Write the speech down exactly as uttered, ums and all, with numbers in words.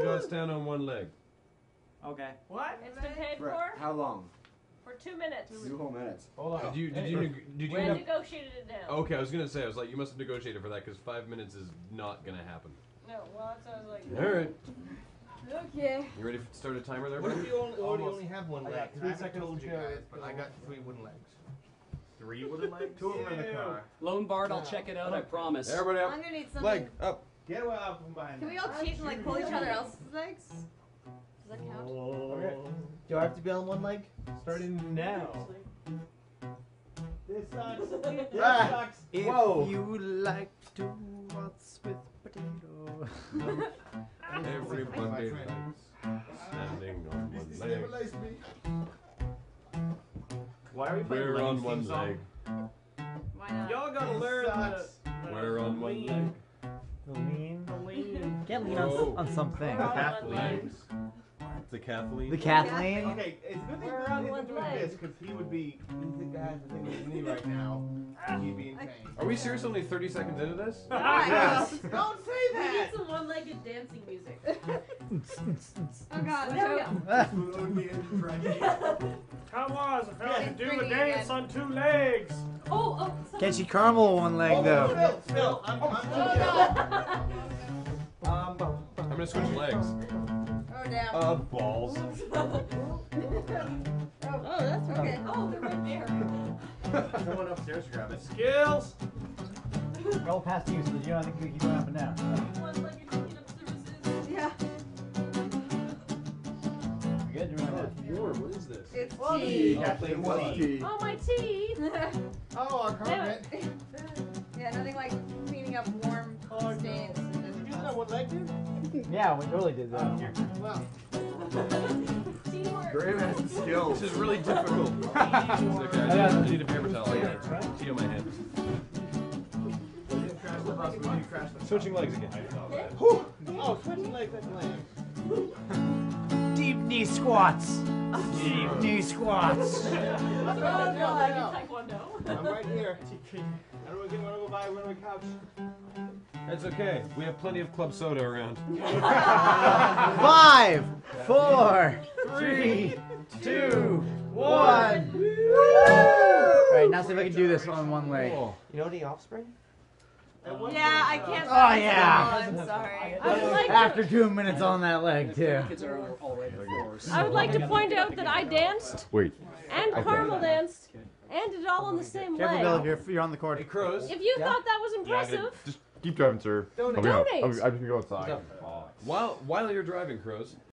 gotta stand on one leg. Okay. What? It's been paid For for how long? for two minutes. Two whole minutes. Hold on. Did you did you neg- did you? We neg- negotiated it down. Okay, I was gonna say I was like you must have negotiated for that because five minutes is not gonna happen. No, well that's what I was like. All right. Okay. You ready to start a timer there? What if you only, already Almost. only have one I leg? got 'Cause three I haven't seconds told to you go. guys, but I got three wooden legs. Three wooden legs? Two of them in the car. Lone Bard, I'll check it out, I promise. Everybody up. I'm gonna need something. Leg up. Get away out from behind. Can we all cheat and like pull each other else's legs? Does that count? Okay. Do I have to be on one leg? Starting now. This sucks. This Ah. sucks. If Whoa. you like to what's with potato. Everybody standing on one leg. Why are we playing We're Lane's on theme one song? leg. Why not? Y'all gotta This learn how to... sucks. We're on one leg. Lean. Lean. Can't lean Whoa. on, on something. We're on one Kathleen. leg. The Kathleen. The Kathleen? Okay, it's good thing We're that on he's one doing leg. this because he would be. He's the guy has the thing with his knee right now. He'd be in pain. Are we serious? Only thirty seconds into this? Yes. Don't say We that. need some one-legged dancing music. Oh god, There we choke. Come on, if I It's can do the drinking dance again. on two legs. Oh, oh. Can't she caramel one leg though? Phil, Phil, I'm, I'm I'm gonna switch legs. Oh damn. Uh, balls. oh, that's okay. Oh, they're right there. Someone upstairs to grab it. Skills! Roll past you, so you don't think we keep going up and down. One-legged cleanup services. Yeah. You good? You're right Lord, what is this? It's Tea. tea. Kathleen, What's tea. tea? Oh, my teeth. Oh, our carpet. Yeah, nothing like cleaning up warm Oh, no. stains. Did you do that one leg, dude? Yeah, we totally did that. Wow. Teamwork. Graham has the skills. This is really difficult. It's okay, I need- I need a paper towel. I got tea on my hands. We didn't crash the bus, we did crash the Switching legs again. Whew. Oh, switching legs, that's lame. Deep knee squats. Deep knee squats. Oh, That's no, right, I yeah, did taekwondo. I'm right here. I don't want to go buy a runaway couch. It's okay. We have plenty of club soda around. Five, four, three, two, one. Alright, now see if I can do this on one leg. Oh. You know the offspring? Yeah, I can't. Oh, yeah. I'm sorry. I would like After to, two minutes on that leg, too. Kids are already forced. I would like to point out that I danced Wait. and Carmel danced and did it all on the same Careful, Bill, if leg. you're, if you're on the court. Hey, Crows. If you thought that was impressive, Just keep driving, sir. Donate. I'll be out. Donate. I'm, I'm just gonna go outside. While while you're driving, Crows,